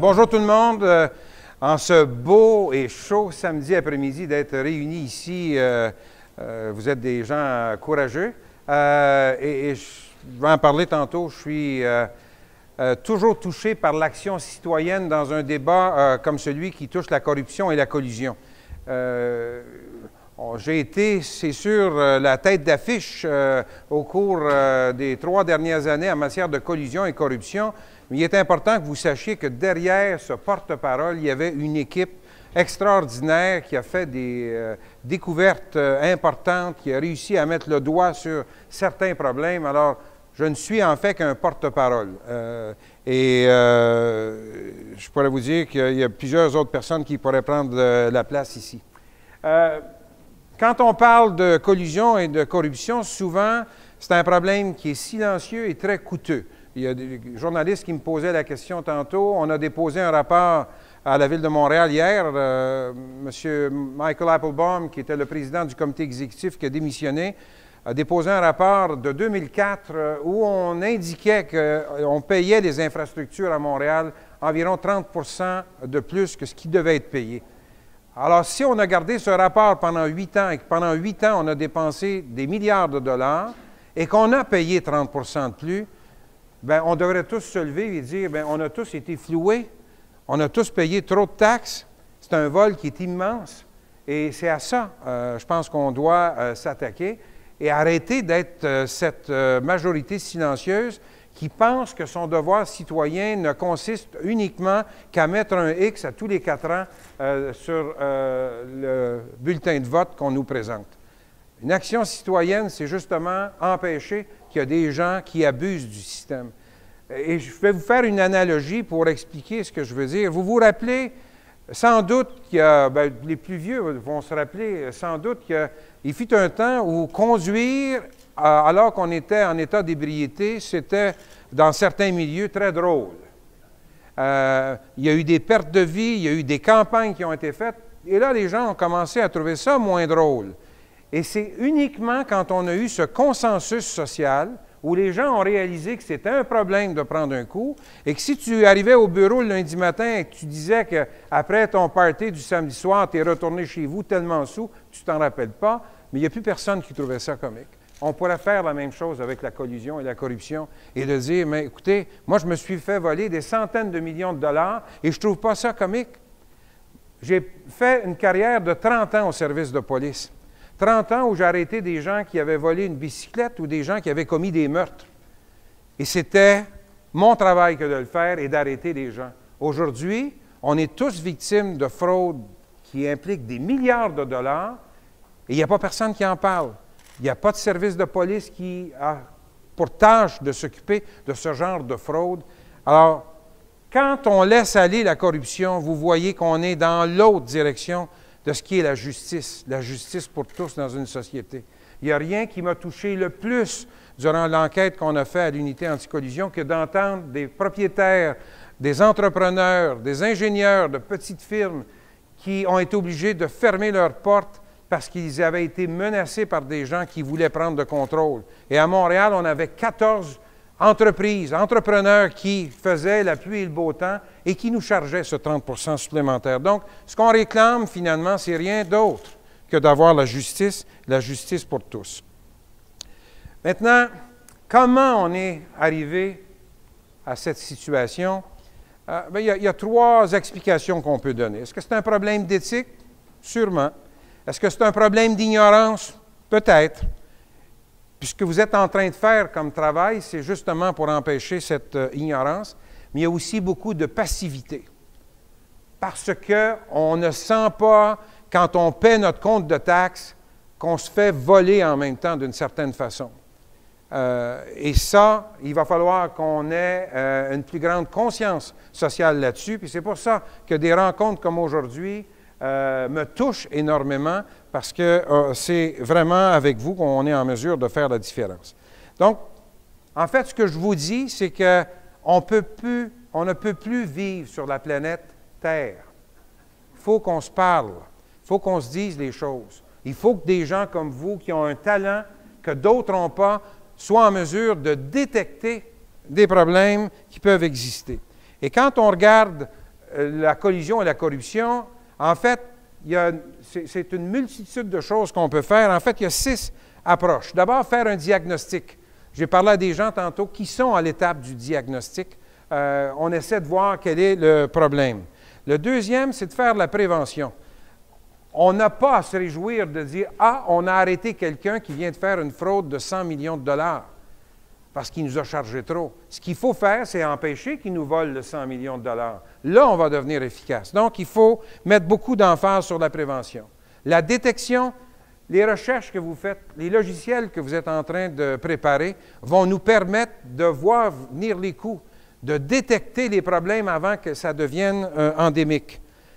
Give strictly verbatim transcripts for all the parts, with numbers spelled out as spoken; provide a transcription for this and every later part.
Bonjour tout le monde. Euh, en ce beau et chaud samedi après-midi d'être réunis ici, euh, euh, vous êtes des gens courageux. Euh, et, et je vais en parler tantôt. Je suis euh, euh, toujours touché par l'action citoyenne dans un débat euh, comme celui qui touche la corruption et la collusion. Euh, J'ai été, c'est sûr, euh, la tête d'affiche euh, au cours euh, des trois dernières années en matière de collusion et corruption. Mais il est important que vous sachiez que derrière ce porte-parole, il y avait une équipe extraordinaire qui a fait des euh, découvertes euh, importantes, qui a réussi à mettre le doigt sur certains problèmes. Alors, je ne suis en fait qu'un porte-parole. Euh, et euh, je pourrais vous dire qu'il y a plusieurs autres personnes qui pourraient prendre euh, la place ici. Euh, Quand on parle de collusion et de corruption, souvent, c'est un problème qui est silencieux et très coûteux. Il y a des journalistes qui me posaient la question tantôt. On a déposé un rapport à la Ville de Montréal hier. Euh, M. Michael Applebaum, qui était le président du comité exécutif qui a démissionné, a déposé un rapport de deux mille quatre euh, où on indiquait qu'on payait les infrastructures à Montréal environ trente pour cent de plus que ce qui devait être payé. Alors, si on a gardé ce rapport pendant huit ans et que pendant huit ans, on a dépensé des milliards de dollars et qu'on a payé trente pour cent de plus, bien, on devrait tous se lever et dire, bien, on a tous été floués, on a tous payé trop de taxes, c'est un vol qui est immense et c'est à ça, euh, je pense qu'on doit euh, s'attaquer et arrêter d'être euh, cette euh, majorité silencieuse qui pense que son devoir citoyen ne consiste uniquement qu'à mettre un X à tous les quatre ans euh, sur euh, le bulletin de vote qu'on nous présente. Une action citoyenne, c'est justement empêcher qu'il y ait des gens qui abusent du système. Et je vais vous faire une analogie pour expliquer ce que je veux dire. Vous vous rappelez, sans doute, qu'il y a, bien, les plus vieux vont se rappeler, sans doute qu'il fut un temps où conduire alors qu'on était en état d'ébriété, c'était, dans certains milieux, très drôle. Euh, il y a eu des pertes de vie, il y a eu des campagnes qui ont été faites, et là, les gens ont commencé à trouver ça moins drôle. Et c'est uniquement quand on a eu ce consensus social, où les gens ont réalisé que c'était un problème de prendre un coup, et que si tu arrivais au bureau le lundi matin et que tu disais qu'après ton party du samedi soir, tu es retourné chez vous tellement sous, tu t'en rappelles pas, mais il n'y a plus personne qui trouvait ça comique. On pourrait faire la même chose avec la collusion et la corruption et de dire, mais écoutez, moi je me suis fait voler des centaines de millions de dollars et je ne trouve pas ça comique. J'ai fait une carrière de trente ans au service de police. trente ans où j'ai arrêté des gens qui avaient volé une bicyclette ou des gens qui avaient commis des meurtres. Et c'était mon travail que de le faire et d'arrêter des gens. Aujourd'hui, on est tous victimes de fraudes qui impliquent des milliards de dollars et il n'y a pas personne qui en parle. Il n'y a pas de service de police qui a pour tâche de s'occuper de ce genre de fraude. Alors, quand on laisse aller la corruption, vous voyez qu'on est dans l'autre direction de ce qui est la justice, la justice pour tous dans une société. Il n'y a rien qui m'a touché le plus durant l'enquête qu'on a faite à l'unité anticollusion que d'entendre des propriétaires, des entrepreneurs, des ingénieurs de petites firmes qui ont été obligés de fermer leurs portes parce qu'ils avaient été menacés par des gens qui voulaient prendre le contrôle. Et à Montréal, on avait quatorze entreprises, entrepreneurs qui faisaient la pluie et le beau temps et qui nous chargeaient ce trente pour cent supplémentaire. Donc, ce qu'on réclame, finalement, c'est rien d'autre que d'avoir la justice, la justice pour tous. Maintenant, comment on est arrivé à cette situation? Euh, bien, il y a, il y a trois explications qu'on peut donner. Est-ce que c'est un problème d'éthique? Sûrement. Est-ce que c'est un problème d'ignorance? Peut-être. Puis ce que vous êtes en train de faire comme travail, c'est justement pour empêcher cette euh, ignorance, mais il y a aussi beaucoup de passivité. Parce qu'on ne sent pas, quand on paie notre compte de taxes, qu'on se fait voler en même temps d'une certaine façon. Euh, et ça, il va falloir qu'on ait euh, une plus grande conscience sociale là-dessus. Puis c'est pour ça que des rencontres comme aujourd'hui Euh, me touche énormément parce que euh, c'est vraiment avec vous qu'on est en mesure de faire la différence. Donc, en fait, ce que je vous dis, c'est qu'on peut plus, on ne peut plus vivre sur la planète Terre. Il faut qu'on se parle, il faut qu'on se dise les choses. Il faut que des gens comme vous, qui ont un talent que d'autres n'ont pas, soient en mesure de détecter des problèmes qui peuvent exister. Et quand on regarde la collusion et la corruption, en fait, c'est une multitude de choses qu'on peut faire. En fait, il y a six approches. D'abord, faire un diagnostic. J'ai parlé à des gens tantôt qui sont à l'étape du diagnostic. Euh, on essaie de voir quel est le problème. Le deuxième, c'est de faire la prévention. On n'a pas à se réjouir de dire « Ah, on a arrêté quelqu'un qui vient de faire une fraude de cent millions de dollars parce qu'il nous a chargé trop. » Ce qu'il faut faire, c'est empêcher qu'il nous vole le cent millions de dollars. Là, on va devenir efficace. Donc, il faut mettre beaucoup d'emphase sur la prévention. La détection, les recherches que vous faites, les logiciels que vous êtes en train de préparer vont nous permettre de voir venir les coups, de détecter les problèmes avant que ça devienne euh, endémique.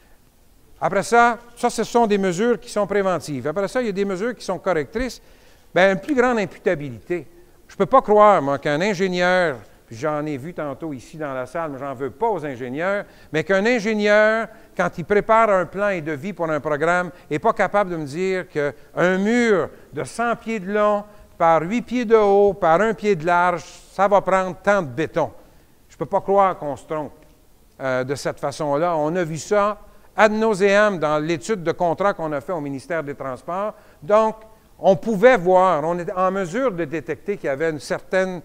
Après ça, ça, ce sont des mesures qui sont préventives. Après ça, il y a des mesures qui sont correctrices. Bien, une plus grande imputabilité. Je ne peux pas croire, moi, qu'un ingénieur, puis j'en ai vu tantôt ici dans la salle, mais j'en veux pas aux ingénieurs, mais qu'un ingénieur, quand il prépare un plan et de vie pour un programme, n'est pas capable de me dire qu'un mur de cent pieds de long, par huit pieds de haut, par un pied de large, ça va prendre tant de béton. Je ne peux pas croire qu'on se trompe euh, de cette façon-là. On a vu ça ad nauseam dans l'étude de contrat qu'on a fait au ministère des Transports. Donc, on pouvait voir, on était en mesure de détecter qu'il y avait une certaine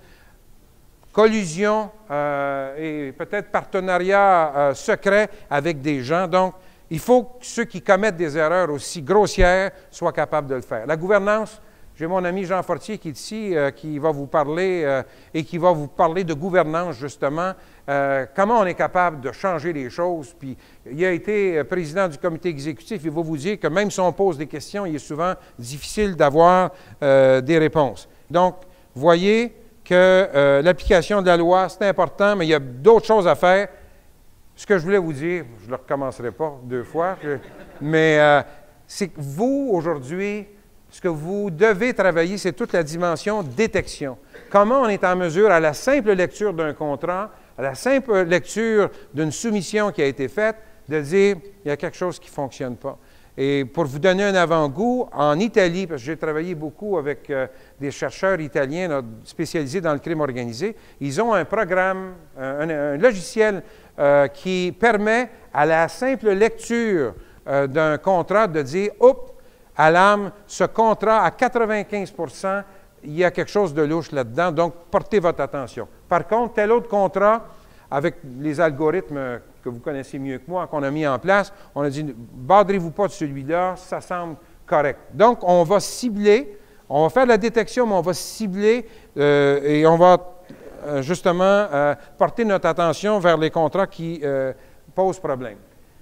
collusion euh, et peut-être partenariat euh, secret avec des gens. Donc, il faut que ceux qui commettent des erreurs aussi grossières soient capables de le faire. La gouvernance, j'ai mon ami Jean Fortier qui est ici, euh, qui va vous parler euh, et qui va vous parler de gouvernance, justement. Euh, comment on est capable de changer les choses. Puis, il a été président du comité exécutif. Il va vous dire que même si on pose des questions, il est souvent difficile d'avoir euh, des réponses. Donc, voyez que euh, l'application de la loi, c'est important, mais il y a d'autres choses à faire. Ce que je voulais vous dire, je ne le recommencerai pas deux fois, je, mais euh, c'est que vous, aujourd'hui, ce que vous devez travailler, c'est toute la dimension détection. Comment on est en mesure, à la simple lecture d'un contrat, à la simple lecture d'une soumission qui a été faite, de dire il y a quelque chose qui ne fonctionne pas. Et pour vous donner un avant-goût, en Italie, parce que j'ai travaillé beaucoup avec euh, des chercheurs italiens là, spécialisés dans le crime organisé, ils ont un programme, un, un logiciel euh, qui permet à la simple lecture euh, d'un contrat de dire « Oups, alarme, ce contrat, à quatre-vingt-quinze pour cent, il y a quelque chose de louche là-dedans, donc portez votre attention. » Par contre, tel autre contrat, avec les algorithmes que vous connaissez mieux que moi, qu'on a mis en place, on a dit, ne badrez-vous pas de celui-là, ça semble correct. Donc, on va cibler, on va faire de la détection, mais on va cibler euh, et on va euh, justement euh, porter notre attention vers les contrats qui euh, posent problème.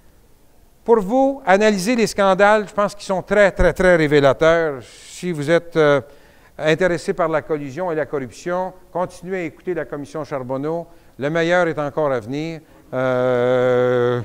Pour vous, analyser les scandales, je pense qu'ils sont très, très, très révélateurs. Si vous êtes euh, intéressé par la collusion et la corruption, continuez à écouter la commission Charbonneau. Le meilleur est encore à venir. Euh,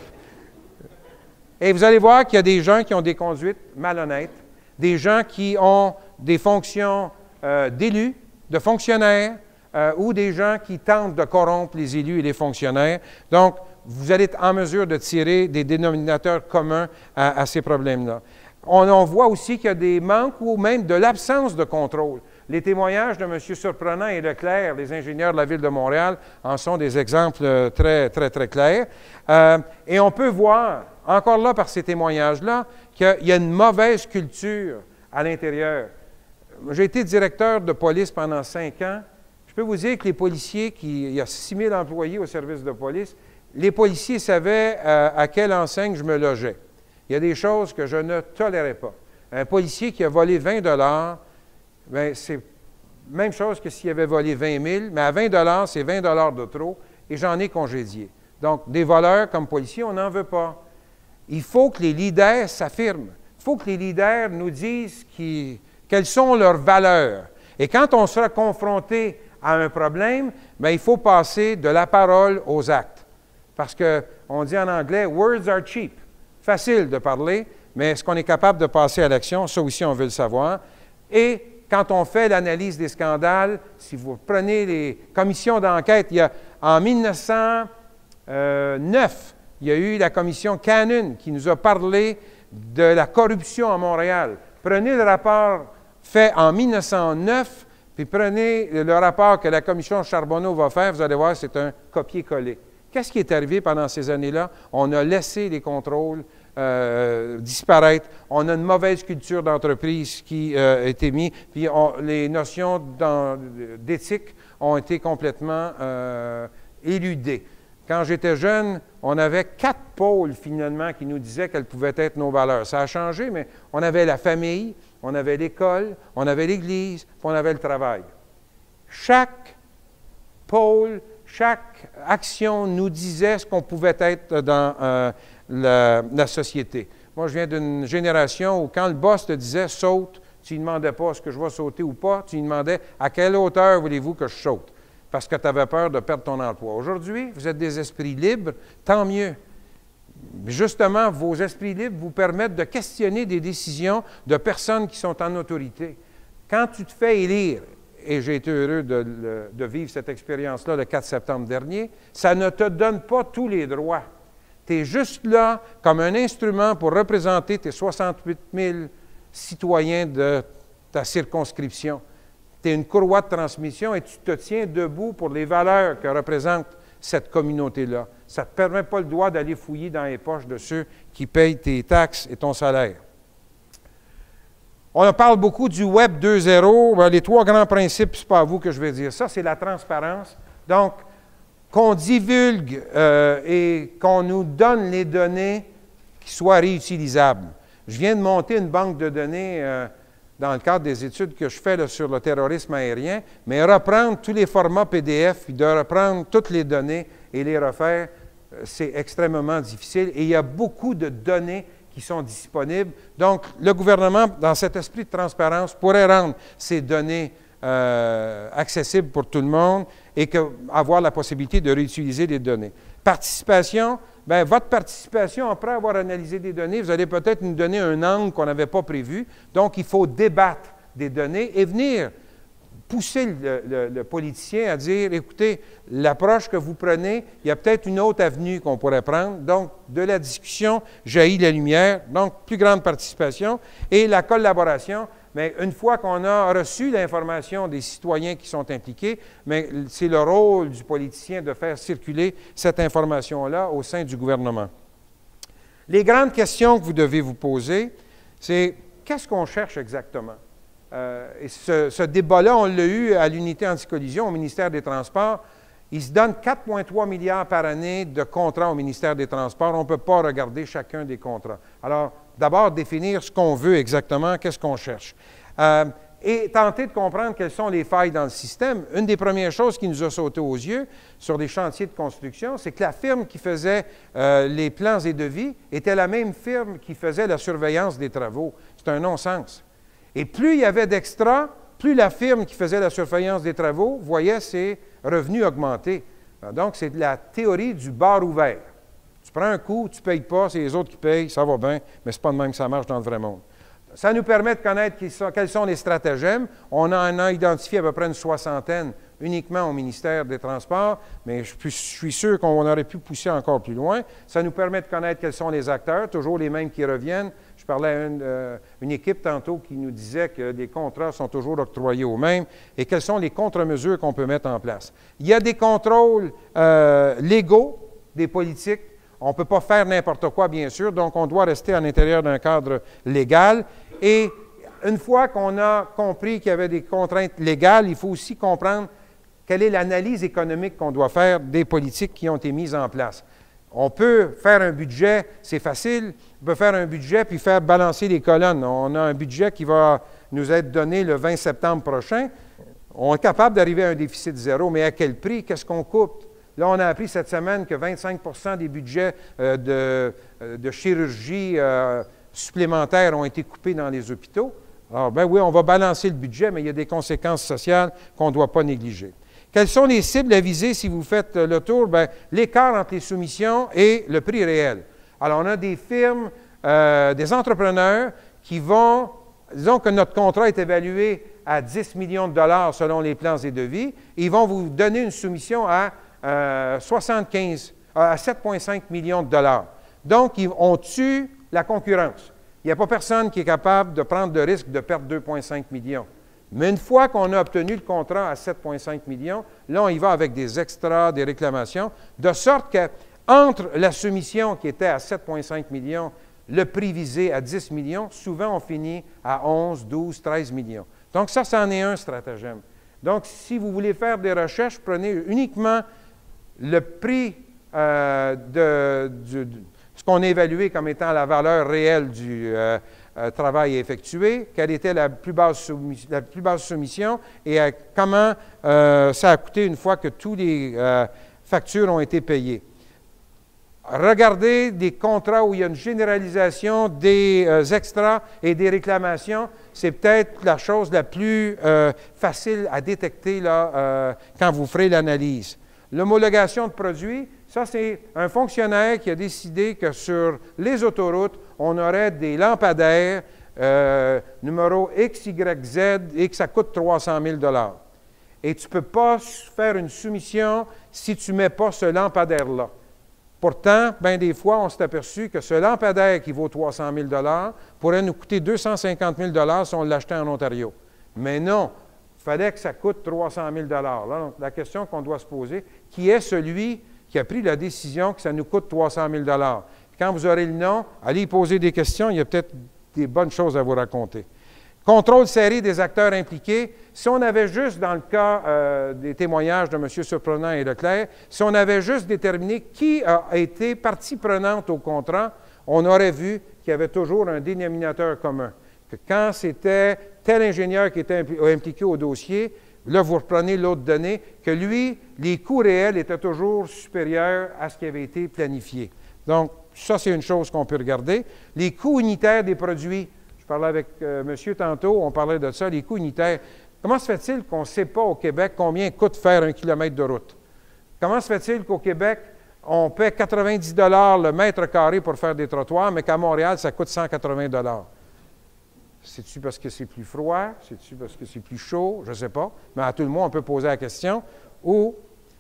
et vous allez voir qu'il y a des gens qui ont des conduites malhonnêtes, des gens qui ont des fonctions euh, d'élus, de fonctionnaires, euh, ou des gens qui tentent de corrompre les élus et les fonctionnaires. Donc, vous allez être en mesure de tirer des dénominateurs communs à, à ces problèmes-là. On, on voit aussi qu'il y a des manques ou même de l'absence de contrôle. Les témoignages de M. Surprenant et Leclerc, les ingénieurs de la Ville de Montréal, en sont des exemples très, très, très clairs. Euh, et on peut voir, encore là par ces témoignages-là, qu'il y a une mauvaise culture à l'intérieur. J'ai été directeur de police pendant cinq ans. Je peux vous dire que les policiers, qui, il y a six mille employés au service de police, les policiers savaient euh, à quelle enseigne je me logeais. Il y a des choses que je ne tolérais pas. Un policier qui a volé vingt dollars, bien, c'est la même chose que s'il avait volé vingt mille, mais à vingt dollars, c'est vingt dollars de trop, et j'en ai congédié. Donc, des voleurs comme policiers, on n'en veut pas. Il faut que les leaders s'affirment. Il faut que les leaders nous disent qui, quelles sont leurs valeurs. Et quand on sera confronté à un problème, bien, il faut passer de la parole aux actes. Parce qu'on dit en anglais « words are cheap ». Facile de parler, mais est-ce qu'on est capable de passer à l'action? Ça aussi, on veut le savoir. Et quand on fait l'analyse des scandales, si vous prenez les commissions d'enquête, il y a, en mille neuf cent neuf, il y a eu la commission Cannon qui nous a parlé de la corruption à Montréal. Prenez le rapport fait en mille neuf cent neuf, puis prenez le rapport que la commission Charbonneau va faire, vous allez voir, c'est un copier-coller. Qu'est-ce qui est arrivé pendant ces années-là? On a laissé les contrôles euh, disparaître. On a une mauvaise culture d'entreprise qui euh, a été mise, puis on, les notions d'éthique ont été complètement euh, éludées. Quand j'étais jeune, on avait quatre pôles, finalement, qui nous disaient quelles pouvaient être nos valeurs. Ça a changé, mais on avait la famille, on avait l'école, on avait l'Église, puis on avait le travail. Chaque pôle, chaque action nous disait ce qu'on pouvait être dans euh, la, la société. Moi, je viens d'une génération où quand le boss te disait « saute », tu ne demandais pas est-ce que je vais sauter ou pas, tu lui demandais « à quelle hauteur voulez-vous que je saute ?» parce que tu avais peur de perdre ton emploi. Aujourd'hui, vous êtes des esprits libres, tant mieux. Justement, vos esprits libres vous permettent de questionner des décisions de personnes qui sont en autorité. Quand tu te fais élire, et j'ai été heureux de, de vivre cette expérience-là le quatre septembre dernier, ça ne te donne pas tous les droits. Tu es juste là comme un instrument pour représenter tes soixante-huit mille citoyens de ta circonscription. Tu es une courroie de transmission et tu te tiens debout pour les valeurs que représente cette communauté-là. Ça ne te permet pas le droit d'aller fouiller dans les poches de ceux qui payent tes taxes et ton salaire. On parle beaucoup du Web deux point zéro. Les trois grands principes, ce n'est pas à vous que je vais dire ça, c'est la transparence. Donc, qu'on divulgue euh, et qu'on nous donne les données qui soient réutilisables. Je viens de monter une banque de données euh, dans le cadre des études que je fais là, sur le terrorisme aérien, mais reprendre tous les formats P D F, de reprendre toutes les données et les refaire, euh, c'est extrêmement difficile. Et il y a beaucoup de données qui sont disponibles. Donc, le gouvernement, dans cet esprit de transparence, pourrait rendre ces données euh, accessibles pour tout le monde et que, avoir la possibilité de réutiliser les données. Participation, bien, votre participation, après avoir analysé des données, vous allez peut-être nous donner un angle qu'on n'avait pas prévu. Donc, il faut débattre des données et venir pousser le, le, le politicien à dire, écoutez, l'approche que vous prenez, il y a peut-être une autre avenue qu'on pourrait prendre. Donc, de la discussion jaillit la lumière, donc plus grande participation et la collaboration. Mais une fois qu'on a reçu l'information des citoyens qui sont impliqués, mais c'est le rôle du politicien de faire circuler cette information-là au sein du gouvernement. Les grandes questions que vous devez vous poser, c'est qu'est-ce qu'on cherche exactement? Euh, et ce, ce débat-là, on l'a eu à l'unité anticollision au ministère des Transports. Il se donne quatre virgule trois milliards par année de contrats au ministère des Transports. On ne peut pas regarder chacun des contrats. Alors, d'abord, définir ce qu'on veut exactement, qu'est-ce qu'on cherche. Euh, et tenter de comprendre quelles sont les failles dans le système. Une des premières choses qui nous a sauté aux yeux sur des chantiers de construction, c'est que la firme qui faisait euh, les plans et devis était la même firme qui faisait la surveillance des travaux. C'est un non-sens. Et plus il y avait d'extra, plus la firme qui faisait la surveillance des travaux voyait ses revenus augmenter. Donc, c'est la théorie du bar ouvert. Tu prends un coup, tu ne payes pas, c'est les autres qui payent, ça va bien, mais ce n'est pas de même que ça marche dans le vrai monde. Ça nous permet de connaître qui sont, quels sont les stratagèmes. On en a identifié à peu près une soixantaine uniquement au ministère des Transports, mais je, je suis sûr qu'on aurait pu pousser encore plus loin. Ça nous permet de connaître quels sont les acteurs, toujours les mêmes qui reviennent. Je parlais à une, euh, une équipe tantôt qui nous disait que les contrats sont toujours octroyés aux mêmes et quelles sont les contre-mesures qu'on peut mettre en place. Il y a des contrôles euh, légaux des politiques. On ne peut pas faire n'importe quoi, bien sûr, donc on doit rester à l'intérieur d'un cadre légal. Et une fois qu'on a compris qu'il y avait des contraintes légales, il faut aussi comprendre quelle est l'analyse économique qu'on doit faire des politiques qui ont été mises en place. On peut faire un budget, c'est facile, on peut faire un budget puis faire balancer les colonnes. On a un budget qui va nous être donné le vingt septembre prochain. On est capable d'arriver à un déficit zéro, mais à quel prix? Qu'est-ce qu'on coupe? Là, on a appris cette semaine que vingt-cinq pour cent des budgets euh, de, euh, de chirurgie euh, supplémentaires ont été coupés dans les hôpitaux. Alors, bien oui, on va balancer le budget, mais il y a des conséquences sociales qu'on ne doit pas négliger. Quelles sont les cibles à viser si vous faites le tour? Bien, l'écart entre les soumissions et le prix réel. Alors, on a des firmes, euh, des entrepreneurs qui vont, disons que notre contrat est évalué à dix millions de dollars selon les plans et devis, et ils vont vous donner une soumission à euh, soixante-quinze, à sept virgule cinq millions de dollars. Donc, ils, on tue la concurrence. Il n'y a pas personne qui est capable de prendre le risque de perdre deux virgule cinq millions. Mais une fois qu'on a obtenu le contrat à sept virgule cinq millions, là, on y va avec des extras, des réclamations, de sorte qu'entre la soumission qui était à sept virgule cinq millions, le prix visé à dix millions, souvent on finit à onze, douze, treize millions. Donc ça, c'en est un stratagème. Donc, si vous voulez faire des recherches, prenez uniquement le prix euh, de, de, de ce qu'on a évalué comme étant la valeur réelle du euh, euh, travail effectué, quelle était la plus basse, soumis, la plus basse soumission et euh, comment euh, ça a coûté une fois que toutes les euh, factures ont été payées. Regardez des contrats où il y a une généralisation des euh, extras et des réclamations. C'est peut-être la chose la plus euh, facile à détecter là, euh, quand vous ferez l'analyse. L'homologation de produits, ça c'est un fonctionnaire qui a décidé que sur les autoroutes, on aurait des lampadaires euh, numéro X Y Z et que ça coûte trois cent mille dollars. Et tu ne peux pas faire une soumission si tu ne mets pas ce lampadaire-là. Pourtant, bien des fois, on s'est aperçu que ce lampadaire qui vaut trois cent mille dollars pourrait nous coûter deux cent cinquante mille dollars si on l'achetait en Ontario. Mais non, il fallait que ça coûte trois cent mille dollars. Là, donc, la question qu'on doit se poser, qui est celui qui a pris la décision que ça nous coûte trois cent mille dollars? Quand vous aurez le nom, allez y poser des questions, il y a peut-être des bonnes choses à vous raconter. Contrôle serré des acteurs impliqués. Si on avait juste, dans le cas euh, des témoignages de M. Surprenant et Leclerc, si on avait juste déterminé qui a été partie prenante au contrat, on aurait vu qu'il y avait toujours un dénominateur commun. Que quand c'était tel ingénieur qui était impli- impliqué au dossier, là, vous reprenez l'autre donnée, que lui, les coûts réels étaient toujours supérieurs à ce qui avait été planifié. Donc, ça, c'est une chose qu'on peut regarder. Les coûts unitaires des produits. Je parlais avec euh, monsieur tantôt, on parlait de ça, les coûts unitaires. Comment se fait-il qu'on ne sait pas au Québec combien coûte faire un kilomètre de route? Comment se fait-il qu'au Québec, on paie quatre-vingt-dix dollars le mètre carré pour faire des trottoirs, mais qu'à Montréal, ça coûte cent quatre-vingts dollars? C'est-tu parce que c'est plus froid? C'est-tu parce que c'est plus chaud? Je ne sais pas. Mais à tout le monde, on peut poser la question. Ou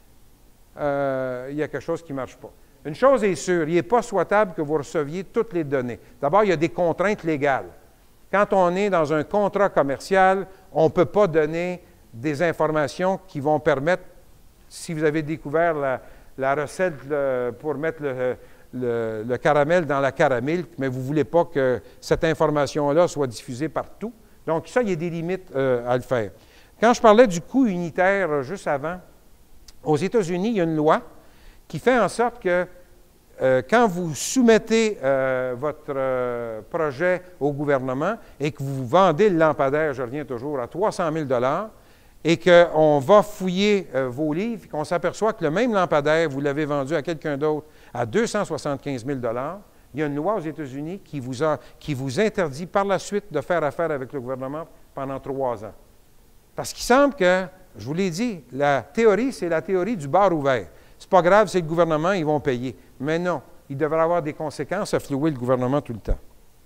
euh, il y a quelque chose qui ne marche pas. Une chose est sûre, il n'est pas souhaitable que vous receviez toutes les données. D'abord, il y a des contraintes légales. Quand on est dans un contrat commercial, on ne peut pas donner des informations qui vont permettre, si vous avez découvert la, la recette le, pour mettre le, le, le caramel dans la caramel, mais vous ne voulez pas que cette information-là soit diffusée partout. Donc, ça, il y a des limites euh, à le faire. Quand je parlais du coût unitaire euh, juste avant, aux États-Unis, il y a une loi qui fait en sorte que Euh, quand vous soumettez euh, votre euh, projet au gouvernement et que vous vendez le lampadaire, je reviens toujours, à trois cent mille dollars et qu'on va fouiller euh, vos livres et qu'on s'aperçoit que le même lampadaire, vous l'avez vendu à quelqu'un d'autre à deux cent soixante-quinze mille dollars, il y a une loi aux États-Unis qui vous, a, qui vous interdit par la suite de faire affaire avec le gouvernement pendant trois ans. Parce qu'il semble que, je vous l'ai dit, la théorie, c'est la théorie du bar ouvert. C'est pas grave, c'est le gouvernement, ils vont payer. Mais non, il devrait avoir des conséquences à flouer le gouvernement tout le temps.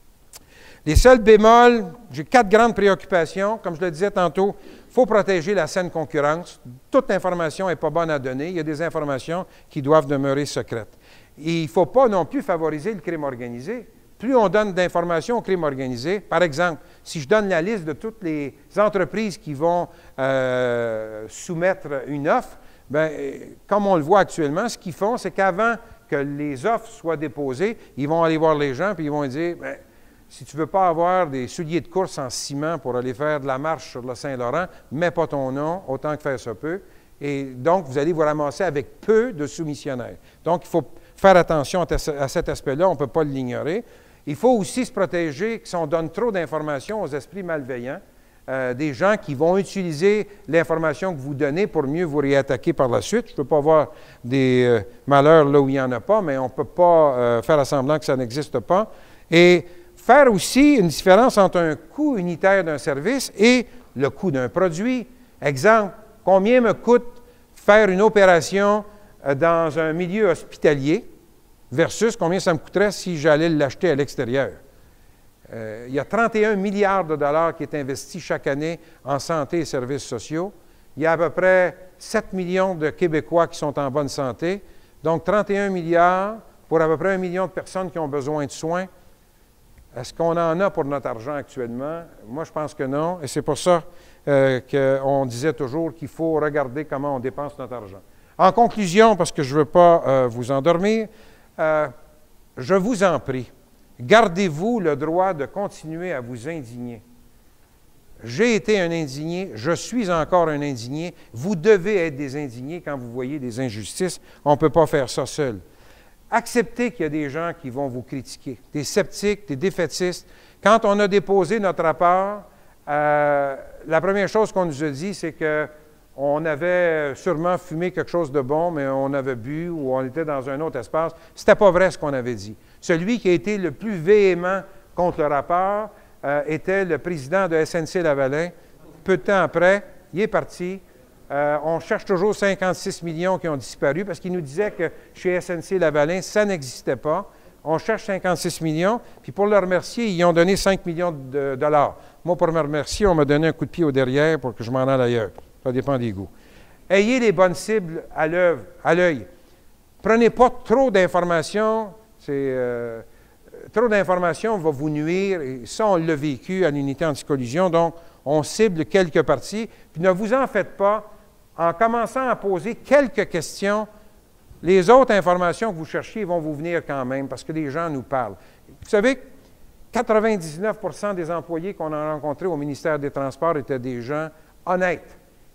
Les seuls bémols, j'ai quatre grandes préoccupations. Comme je le disais tantôt, il faut protéger la saine concurrence. Toute information n'est pas bonne à donner. Il y a des informations qui doivent demeurer secrètes. Et il ne faut pas non plus favoriser le crime organisé. Plus on donne d'informations au crime organisé, par exemple, si je donne la liste de toutes les entreprises qui vont euh, soumettre une offre, bien, comme on le voit actuellement, ce qu'ils font, c'est qu'avant que les offres soient déposées, ils vont aller voir les gens et ils vont dire, bien, si tu ne veux pas avoir des souliers de course en ciment pour aller faire de la marche sur le Saint-Laurent, mets pas ton nom, autant que faire se peut. Et donc, vous allez vous ramasser avec peu de soumissionnaires. Donc, il faut faire attention à cet aspect-là, on ne peut pas l'ignorer. Il faut aussi se protéger si on donne trop d'informations aux esprits malveillants. Euh, des gens qui vont utiliser l'information que vous donnez pour mieux vous réattaquer par la suite. Je ne peux pas voir des euh, malheurs là où il n'y en a pas, mais on ne peut pas euh, faire semblant que ça n'existe pas. Et faire aussi une différence entre un coût unitaire d'un service et le coût d'un produit. Exemple, combien me coûte faire une opération euh, dans un milieu hospitalier versus combien ça me coûterait si j'allais l'acheter à l'extérieur. Euh, il y a trente et un milliards de dollars qui est investi chaque année en santé et services sociaux. Il y a à peu près sept millions de Québécois qui sont en bonne santé. Donc, trente et un milliards pour à peu près un million de personnes qui ont besoin de soins. Est-ce qu'on en a pour notre argent actuellement? Moi, je pense que non. Et c'est pour ça euh, qu'on disait toujours qu'il faut regarder comment on dépense notre argent. En conclusion, parce que je ne veux pas euh, vous endormir, euh, je vous en prie, gardez-vous le droit de continuer à vous indigner. J'ai été un indigné, je suis encore un indigné. Vous devez être des indignés quand vous voyez des injustices. On ne peut pas faire ça seul. Acceptez qu'il y a des gens qui vont vous critiquer, des sceptiques, des défaitistes. Quand on a déposé notre rapport, euh, la première chose qu'on nous a dit, c'est qu'on avait sûrement fumé quelque chose de bon, mais on avait bu ou on était dans un autre espace. Ce n'était pas vrai ce qu'on avait dit. Celui qui a été le plus véhément contre le rapport, Euh, était le président de S N C-Lavalin. Peu de temps après, il est parti. Euh, on cherche toujours cinquante-six millions qui ont disparu parce qu'il nous disait que chez S N C-Lavalin, ça n'existait pas. On cherche cinquante-six millions, puis pour le remercier, ils ont donné cinq millions de dollars. Moi, pour me remercier, on m'a donné un coup de pied au derrière pour que je m'en aille ailleurs. Ça dépend des goûts. Ayez les bonnes cibles à l'œuvre, à l'œil. Prenez pas trop d'informations. C'est... Euh, Trop d'informations va vous nuire, et ça, on l'a vécu à l'unité anti-collision, donc on cible quelques parties. Puis ne vous en faites pas, en commençant à poser quelques questions, les autres informations que vous cherchiez vont vous venir quand même, parce que les gens nous parlent. Vous savez, quatre-vingt-dix-neuf pour cent des employés qu'on a rencontrés au ministère des Transports étaient des gens honnêtes.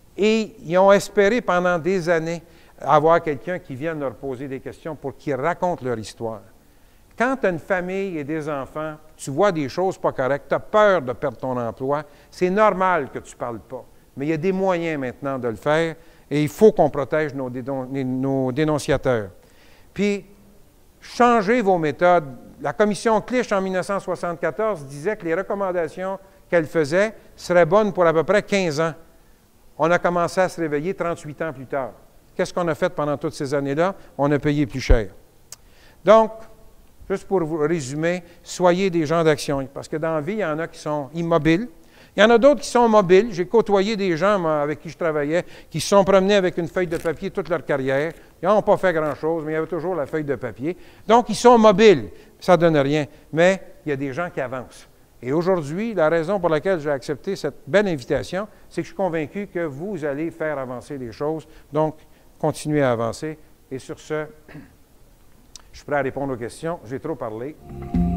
Et ils ont espéré pendant des années avoir quelqu'un qui vienne leur poser des questions pour qu'ils racontent leur histoire. Quand tu as une famille et des enfants, tu vois des choses pas correctes, tu as peur de perdre ton emploi, c'est normal que tu ne parles pas. Mais il y a des moyens maintenant de le faire et il faut qu'on protège nos, dénon nos dénonciateurs. Puis, changez vos méthodes. La commission Clich, en mille neuf cent soixante-quatorze, disait que les recommandations qu'elle faisait seraient bonnes pour à peu près quinze ans. On a commencé à se réveiller trente-huit ans plus tard. Qu'est-ce qu'on a fait pendant toutes ces années-là? On a payé plus cher. Donc, juste pour vous résumer, soyez des gens d'action. Parce que dans la vie, il y en a qui sont immobiles. Il y en a d'autres qui sont mobiles. J'ai côtoyé des gens moi, avec qui je travaillais qui se sont promenés avec une feuille de papier toute leur carrière. Ils n'ont pas fait grand-chose, mais il y avait toujours la feuille de papier. Donc, ils sont mobiles. Ça ne donne rien. Mais il y a des gens qui avancent. Et aujourd'hui, la raison pour laquelle j'ai accepté cette belle invitation, c'est que je suis convaincu que vous allez faire avancer les choses. Donc, continuez à avancer. Et sur ce, je suis prêt à répondre aux questions. J'ai trop parlé.